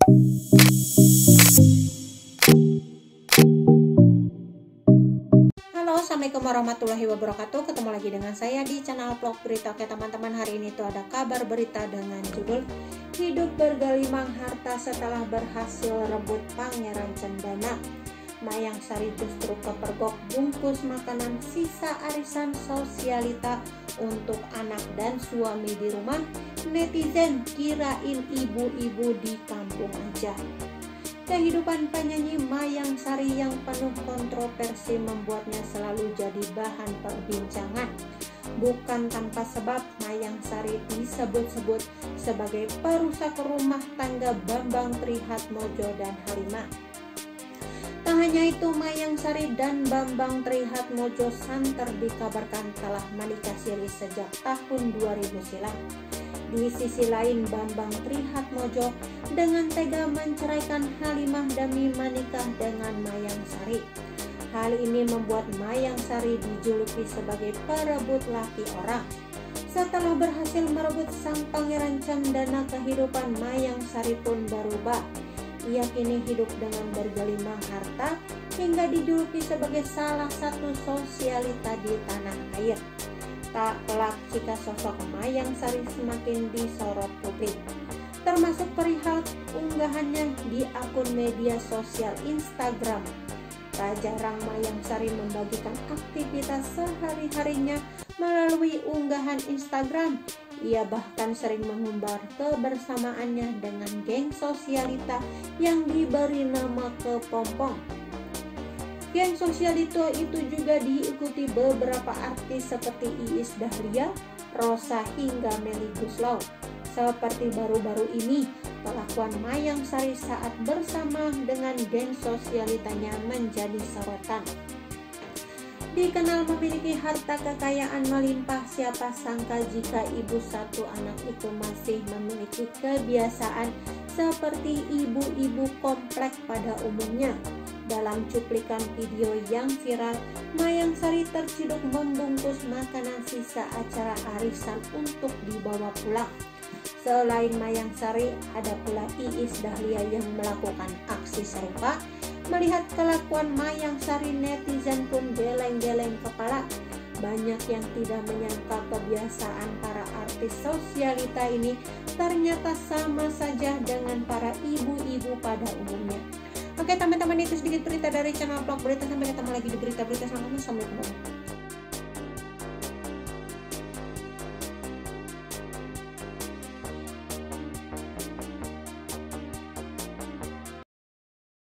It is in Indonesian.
Halo, assalamualaikum warahmatullahi wabarakatuh. Ketemu lagi dengan saya di channel vlog berita. Oke teman-teman, hari ini tuh ada kabar berita dengan judul hidup bergelimang harta setelah berhasil rebut Pangeran Cendana. Mayang Sari justru kepergok bungkus makanan sisa arisan sosialita untuk anak dan suami di rumah. Netizen kirain ibu-ibu di kampung aja. Kehidupan penyanyi Mayang Sari yang penuh kontroversi membuatnya selalu jadi bahan perbincangan. Bukan tanpa sebab Mayang Sari disebut-sebut sebagai perusak rumah tangga Bambang Trihatmojo dan Halimah. Tak hanya itu, Mayang Sari dan Bambang Trihatmojo santer dikabarkan telah menikah siri sejak tahun 2000 silam. Di sisi lain, Bambang Trihatmojo dengan tega menceraikan Halimah demi menikah dengan Mayang Sari. Hal ini membuat Mayang Sari dijuluki sebagai perebut laki orang. Setelah berhasil merebut sang Pangeran Cendana, kehidupan Mayang Sari pun berubah. Ia kini hidup dengan bergelimang harta hingga dijuluki sebagai salah satu sosialita di tanah air. Tak pelak jika sosok Mayang Sari semakin disorot publik, termasuk perihal unggahannya di akun media sosial Instagram. Tak jarang Mayang Sari membagikan aktivitas sehari-harinya melalui unggahan Instagram. Ia bahkan sering mengumbar kebersamaannya dengan geng sosialita yang diberi nama Kepompong. Geng sosialita itu juga diikuti beberapa artis seperti Iis Dahlia, Rosa hingga Melly Goeslaw. Seperti baru-baru ini, kelakuan Mayang Sari saat bersama dengan geng sosialitanya menjadi sorotan. Dikenal memiliki harta kekayaan melimpah, siapa sangka jika ibu satu anak itu masih memiliki kebiasaan seperti ibu-ibu komplek pada umumnya. Dalam cuplikan video yang viral, Mayang Sari terciduk membungkus makanan sisa acara arisan untuk dibawa pulang. Selain Mayang Sari, ada pula Iis Dahlia yang melakukan aksi serupa. Melihat kelakuan Mayang Sari, netizen pun geleng-geleng kepala. Banyak yang tidak menyangka kebiasaan para artis sosialita ini ternyata sama saja dengan para ibu-ibu pada umumnya. Oke teman-teman, itu sedikit berita dari channel vlog berita. Sampai ketemu lagi di berita-berita selanjutnya. Assalamualaikum.